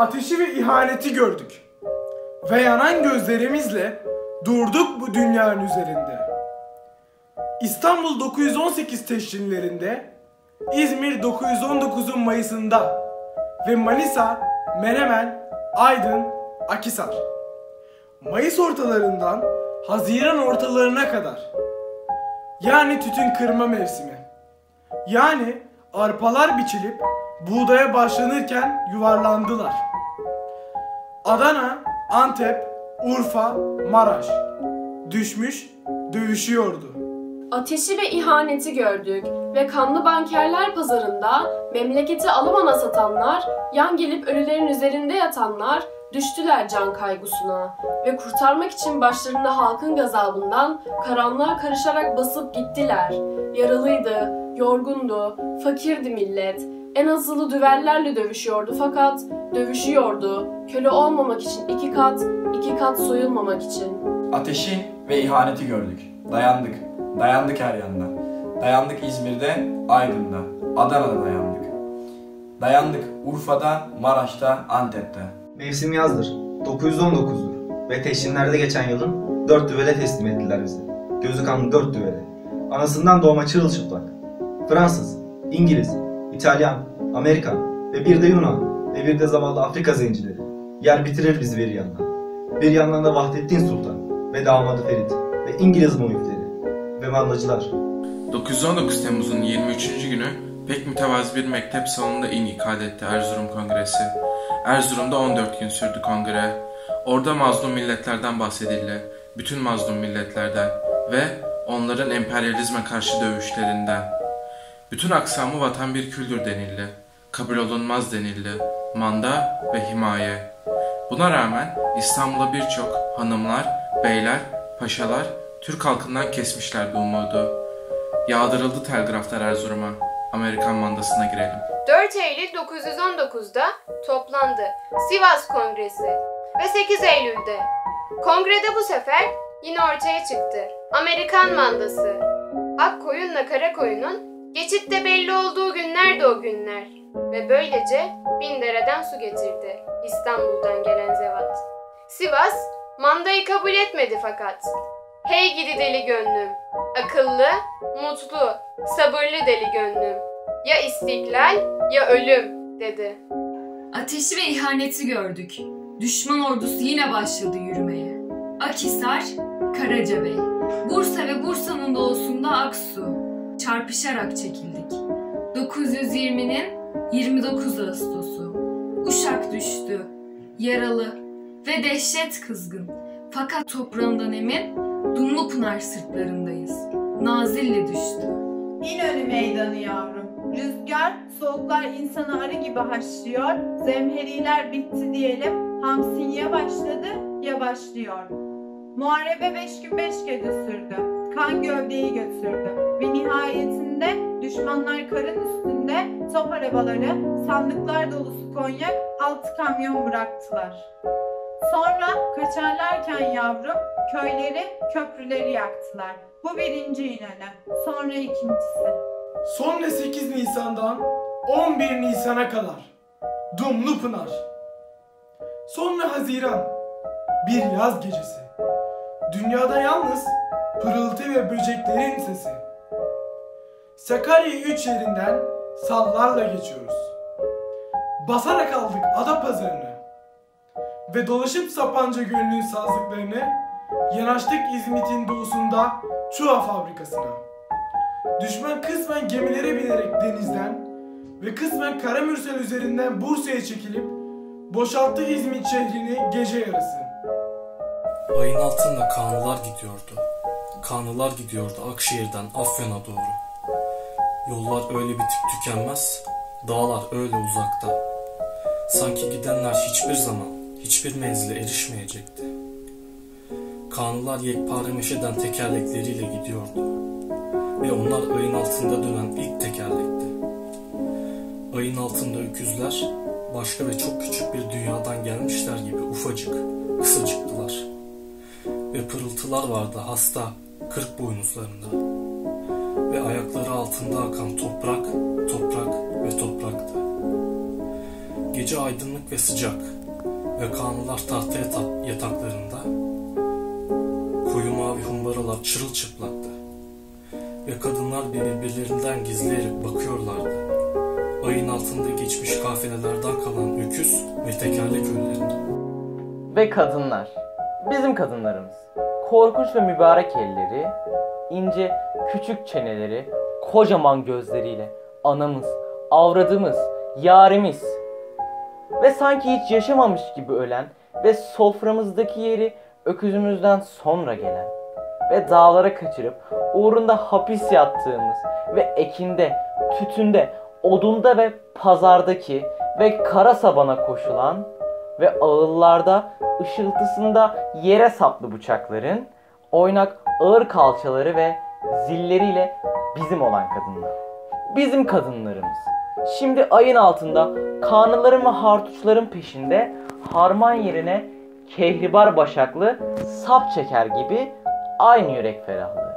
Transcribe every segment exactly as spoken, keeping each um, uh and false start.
ateşi ve ihaneti gördük. Ve yanan gözlerimizle durduk bu dünyanın üzerinde. İstanbul dokuz yüz on sekiz teşrinlerinde, İzmir dokuz yüz on dokuzun Mayıs'ında ve Manisa, Menemen, Aydın, Akhisar. Mayıs ortalarından Haziran ortalarına kadar. Yani tütün kırma mevsimi. Yani arpalar biçilip buğdaya başlanırken yuvarlandılar. Adana, Antep, Urfa, Maraş düşmüş, dövüşüyordu. Ateşi ve ihaneti gördük ve kanlı bankerler pazarında memleketi alamana satanlar, yan gelip ölülerin üzerinde yatanlar düştüler can kaygısına ve kurtarmak için başlarında halkın gazabından karanlığa karışarak basıp gittiler. Yaralıydı, yorgundu, fakirdi millet. En azılı düvellerle dövüşüyordu fakat dövüşüyordu. Köle olmamak için iki kat, iki kat soyulmamak için. Ateşi ve ihaneti gördük. Dayandık. Dayandık her yanda. Dayandık İzmir'de, Aydın'da, Adana'da dayandık. Dayandık Urfa'da, Maraş'ta, Antep'te. Mevsim yazdır, dokuz yüz on dokuzdur ve teşrinlerde geçen yılın dört düvele teslim ettiler bizi. Gözü kanlı dört düvele. Anasından doğma çırılçıplak. Fransız, İngiliz, İtalyan, Amerikan ve bir de Yunan ve bir de zavallı Afrika zencileri. Yer bitirir bizi bir yandan. Bir yandan da Vahdettin Sultan ve damadı Ferit ve İngiliz muhifleri ve mandacılar. dokuz yüz on dokuz Temmuz'un yirmi üçüncü günü pek mütevazı bir mektep salonunda inikad etti Erzurum Kongresi. Erzurum'da on dört gün sürdü kongre. Orada mazlum milletlerden bahsedildi. Bütün mazlum milletlerden ve onların emperyalizme karşı dövüşlerinden. Bütün aksamı vatan bir küldür denildi. Kabul olunmaz denildi. Manda ve himaye. Buna rağmen İstanbul'da birçok hanımlar, beyler, paşalar Türk halkından kesmişlerdi umudu. Yağdırıldı telgraflar Erzurum'a. Amerikan mandasına girelim. dört Eylül dokuz yüz on dokuz'da toplandı Sivas Kongresi ve sekiz Eylül'de. Kongrede bu sefer yine ortaya çıktı Amerikan mandası. Ak koyunla kara koyunun geçitte belli olduğu günlerdi o günler. Ve böylece bin dereden su getirdi İstanbul'dan gelen zevat. Sivas mandayı kabul etmedi fakat. Hey gidi deli gönlüm, akıllı, mutlu, sabırlı deli gönlüm. Ya istiklal ya ölüm dedi. Ateşi ve ihaneti gördük. Düşman ordusu yine başladı yürümeye. Akhisar, Karacabey, Bursa ve Bursa'nın doğusunda Aksu. Çarpışarak çekildik. dokuz yüz yirmi'nin yirmi dokuz Ağustos'u. Uşak düştü, yaralı ve dehşet kızgın. Fakat toprağından emin, Dumlupınar sırtlarındayız. Nazilli düştü. İnönü meydanı yavrum. Rüzgar, soğuklar insanı arı gibi haşlıyor. Zemheriler bitti diyelim. Hamsin ya başladı ya başlıyor. Muharebe beş gün beş gece sürdü. Kan gövdeyi götürdü. Ve nihayetinde düşmanlar karın üstünde top arabaları, sandıklar dolusu konyak, altı kamyon bıraktılar. Sonra kaçarlarken yavrum köyleri, köprüleri yaktılar. Bu birinci İnönü. Sonra ikincisi. Sonra sekiz Nisan'dan on bir Nisan'a kadar Dumlupınar. Sonra Haziran, bir yaz gecesi. Dünyada yalnız pırıltı ve böceklerin sesi. Sakarya üç yerinden sallarla geçiyoruz. Basarak aldık Adapazarı'nı ve dolaşıp Sapanca Gölü'nün sazlıklarını yanaştık İzmit'in doğusunda Çuha fabrikasına. Düşman kısmen gemilere binerek denizden ve kısmen Karamürsel üzerinden Bursa'ya çekilip boşalttı İzmit şehrini gece yarısı. Ayın altında kanlılar gidiyordu. Kanlılar gidiyordu Akşehir'den Afyon'a doğru. Yollar öyle bitip tükenmez, dağlar öyle uzakta. Sanki gidenler hiçbir zaman, hiçbir menzile erişmeyecekti. Kanlılar yekpare meşeden tekerlekleriyle gidiyordu. Ve onlar ayın altında dönen ilk tekerlekti. Ayın altında öküzler, başka ve çok küçük bir dünyadan gelmişler gibi ufacık, kısacıktılar. Ve pırıltılar vardı hasta, kırk boynuzlarında. Ve ayakları altında akan toprak, toprak ve topraktı. Gece aydınlık ve sıcak ve kanlılar tahta yatak, yataklarında, koyu mavi humbaralar çırılçıplaktı ve kadınlar birbirlerinden gizleyerek bakıyorlardı. Ayın altında geçmiş kafilelerden kalan öküz ve tekerlek ölülerine. Ve kadınlar, bizim kadınlarımız, korkunç ve mübarek elleri, ince küçük çeneleri, kocaman gözleriyle anamız, avradımız, yarimiz ve sanki hiç yaşamamış gibi ölen ve soframızdaki yeri öküzümüzden sonra gelen ve dağlara kaçırıp uğrunda hapis yattığımız ve ekinde, tütünde, odunda ve pazardaki ve kara sabana koşulan ve ağıllarda ışıltısında yere saplı bıçakların, oynak ağır kalçaları ve zilleriyle bizim olan kadınlar. Bizim kadınlarımız. Şimdi ayın altında kanlıların ve hartuçların peşinde harman yerine kehribar başaklı sap çeker gibi aynı yürek ferahlığı,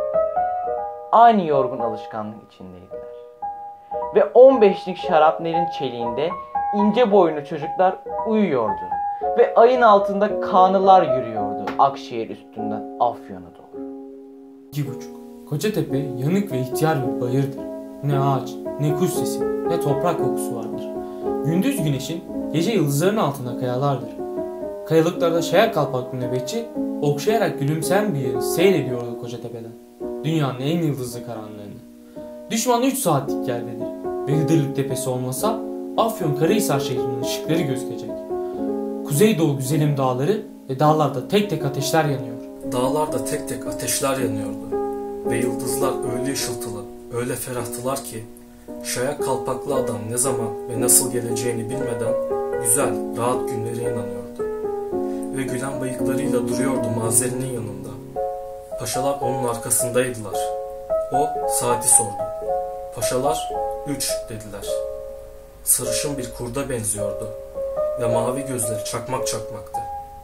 aynı yorgun alışkanlık içindeydiler. Ve on beşlik şarapnelin çeliğinde ince boylu çocuklar uyuyordu ve ayın altında kanlılar yürüyordu Akşehir üstünden Afyon'a doğru. İki buçuk. Kocatepe yanık ve ihtiyar bir bayırdır. Ne ağaç, ne kuş sesi, ne toprak kokusu vardır. Gündüz güneşin, gece yıldızların altında kayalardır. Kayalıklarda şayak kalpaklı nöbetçi, okşayarak gülümseyen bir yeri seyrediyordu Kocatepe'den. Dünyanın en yıldızlı karanlığını. Düşman üç saatlik yerdedir ve Hıdırlık Tepesi olmasa Afyon Karahisar şehrinin ışıkları gözükecek. Kuzeydoğu güzelim dağları ve dağlarda tek tek ateşler yanıyor. Dağlarda tek tek ateşler yanıyordu ve yıldızlar öyle ışıltılı, öyle ferahtılar ki şayak kalpaklı adam ne zaman ve nasıl geleceğini bilmeden güzel, rahat günlere inanıyordu. Ve gülen bıyıklarıyla duruyordu mazerinin yanında. Paşalar onun arkasındaydılar. O saati sordu. Paşalar üç dediler. Sarışın bir kurda benziyordu ve mavi gözleri çakmak çakmaktı.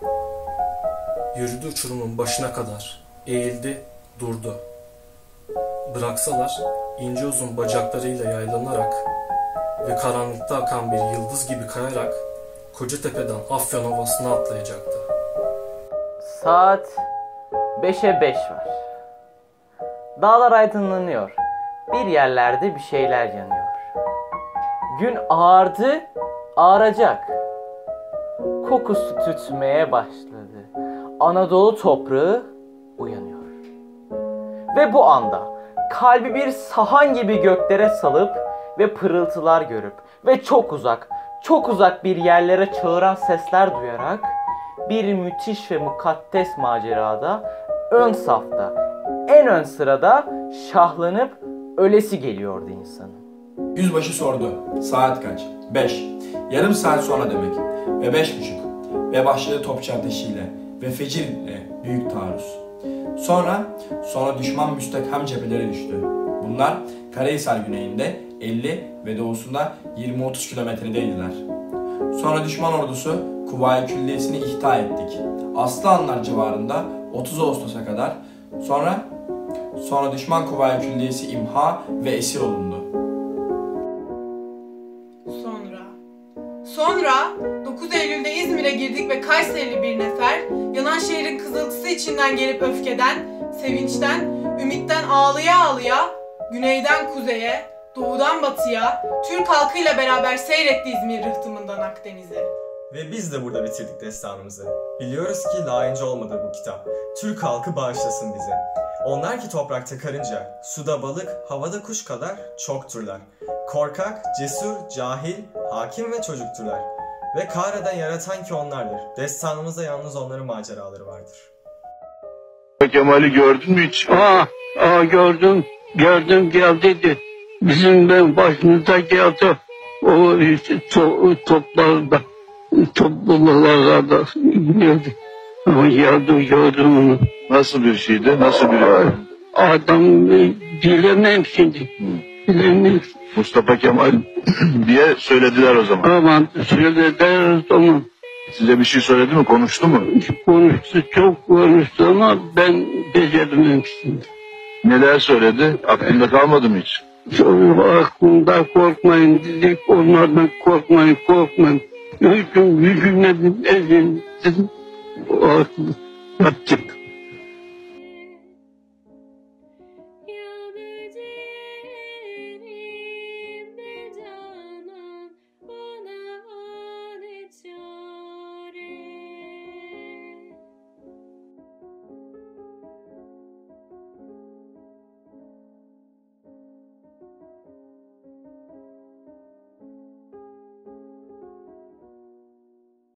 Yürüdü uçurumun başına kadar, eğildi, durdu. Bıraksalar ince uzun bacaklarıyla yaylanarak ve karanlıkta akan bir yıldız gibi kayarak Kocatepe'den Afyon Ovası'na atlayacaktı. Saat beşe beş var. Dağlar aydınlanıyor. Bir yerlerde bir şeyler yanıyor. Gün ağardı, ağaracak. Kokusu tütmeye başladı. Anadolu toprağı uyanıyor. Ve bu anda kalbi bir sahan gibi göklere salıp ve pırıltılar görüp ve çok uzak, çok uzak bir yerlere çağıran sesler duyarak bir müthiş ve mukaddes macerada ön safta, en ön sırada şahlanıp ölesi geliyordu insanın. Yüzbaşı sordu. Saat kaç? Beş. Yarım saat sonra demek. Ve beş buçuk. Ve başladı topçu ateşiyle ve fecirle büyük taarruz. Sonra, sonra düşman müstekam cephelere düştü. Bunlar Karahisar güneyinde elli ve doğusunda yirmi otuz kilometredeydiler. Sonra düşman ordusu Kuvayi Külliyesi'ni ihta ettik. Aslanlar civarında otuz Ağustos'a kadar. Sonra, sonra düşman Kuvayi Külliyesi imha ve esir olundu. Sonra, sonra dokuz Eylül'de İzmir'e girdik ve Kayserili bir nefer, yanan şehrin kızıltısı içinden gelip öfkeden, sevinçten, ümitten ağlıya ağlıya, güneyden kuzeye, doğudan batıya, Türk halkıyla beraber seyretti İzmir rıhtımından Akdeniz'e. Ve biz de burada bitirdik destanımızı. Biliyoruz ki layığınca olmadı bu kitap. Türk halkı bağışlasın bize. Onlar ki toprakta karınca, suda balık, havada kuş kadar çokturlar. Korkak, cesur, cahil, hakim ve çocukturlar. Ve Kahreden yaratan ki onlardır. Destanımızda yalnız onların maceraları vardır. Kemal'i gördün mü hiç? Aa, aa gördüm, gördüm geldiydi. Bizim ben başımızdaki atı o işte, to, toplarda, toplulularda gidiyordu. Ama geldim gördüm onu. Nasıl bir şeydi, nasıl bir adam? Adam bilemem şimdi, bilemem. Mustafa Kemal diye söylediler o zaman. Aman söylediler o zaman. Size bir şey söyledi mi, konuştu mu? Konuştu, çok konuştu ama ben beceremem şimdi. Neler söyledi? Aklında kalmadı mı hiç? Sonra aklımda korkmayın dedik. Onlardan korkmayın, korkmayın. Hüküm hükümetin elini yaptık.